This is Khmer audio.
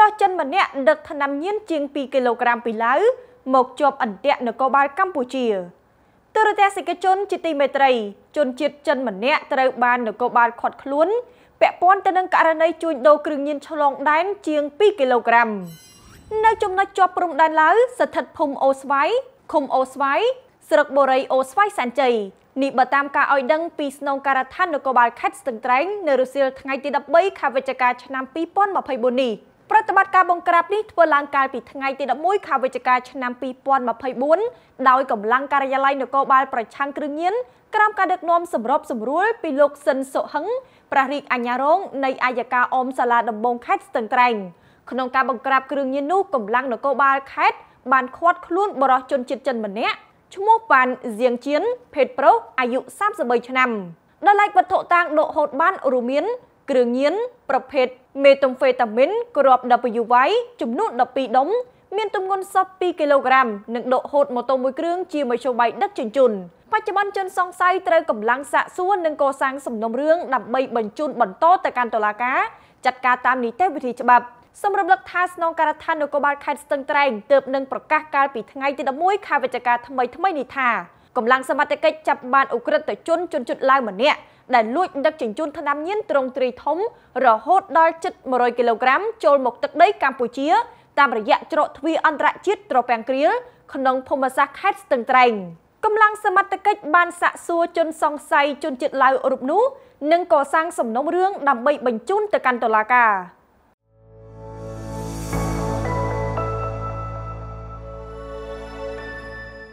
សចិនម្នាក់ដឹកថ្នាំញៀនជាង2 គីឡូក្រាមពីឡាវមកជាប់អន្ទាក់នគរបាលកម្ពុជាទូរទស្សនិកជនជាទីមេត្រីជនជាតិចិនម្នាក់ត្រូវបាននគរបាលឃាត់ខ្លួនពាក់ព័ន្ធទៅនឹងករណីជួញដូរគ្រឿងញៀនឆ្លងដែនជាង2 គីឡូក្រាមនៅចំណុចជាប់ព្រំដែនឡាវស្ថិតភូមិអូស្វាយឃុំអូស្វាយស្រុកបូរីអូស្វាយសែនជ័យនេះបើតាមការឲ្យដឹងពីស្នងការដ្ឋាននគរបាលខេត្តស្ទឹងត្រែងនៅរសៀលថ្ងៃទី13ខែវិច្ឆិកាឆ្នាំ2024នេះប្រតិបត្តិការបង្ក្រាបនេះធ្វើឡើងកាលពីថ្ងៃទី11ខែវិច្ឆិកាឆ្នាំ2024ដោយកម្លាំងការិយាល័យនគរបាលប្រឆាំងគ្រឿងញៀនក្រោមការដឹកនាំសម្របសម្រួលពីលោកស៊ិនសុហឹងព្រះរាជអាជ្ញារងនៃអัยការអមសាលាដំបងខេត្តស្ទឹងត្រែងក្នុងការបង្ក្រាបគ្រឿងញៀននោះកម្លាំងនគរបាលខេត្តបានឃាត់ខ្លួនបរិសុទ្ធជនជាតិចិនម្នាក់ឈ្មោះប៉ានហ្សៀងជៀនភេទប្រុសអាយុ33ឆ្នាំដោយឡែកវត្ថុតាងដកហូតបានរួមមានគ្រឿងញៀនប្រភេទមេតុងហ្វេតាមីនគ្រាប់ WY ចំនួន12ដុំមានទម្ងន់សុទ្ធ2 គីឡូក្រាមនិងដកហូតម៉ូតូមួយគ្រឿងជាមធ្យោបាយដឹកជញ្ជូនបច្ចុប្បន្នជនសង្ស័យត្រូវកម្លាំងសាកសួរនិងកសាងសំណុំរឿងដើម្បីបញ្ជូនបន្តទៅកាន់តុលាការចាត់ការតាមនីតិវិធីច្បាប់សម្រាប់លក្ខថាស្នងការដ្ឋាននគរបាលខេត្តស្ទឹងត្រែងទើបនឹងប្រកាសកាលពីថ្ងៃទី11ខែវិច្ឆិកាថ្មីនេះថាកម្លាំងសមត្ថកិច្ចចាប់បានអ ுக ្រិតជនជាតិឡាវម្នាក់ដែលលួចដឹកជញ្ជូនថ្នាំញៀនទ្រង់ទ្រាយធំរហូតដល់ជិត100 គីឡូក្រាមចូលមកទឹកដីកម្ពុជាតាមរយៈច្រកទ្វារអន្តរជាតិត្រពាំងគ្រៀលក្នុងភូមិសាស្ត្រខេត្តស្ទឹងត្រែងកម្លាំងសមត្ថកិច្ចបានសាកសួរជនសង្ស័យជនជាតិឡាវរូបនោះនិងកសាងសំណុំរឿងដើម្បីបញ្ជូនទៅកាន់តុលាការ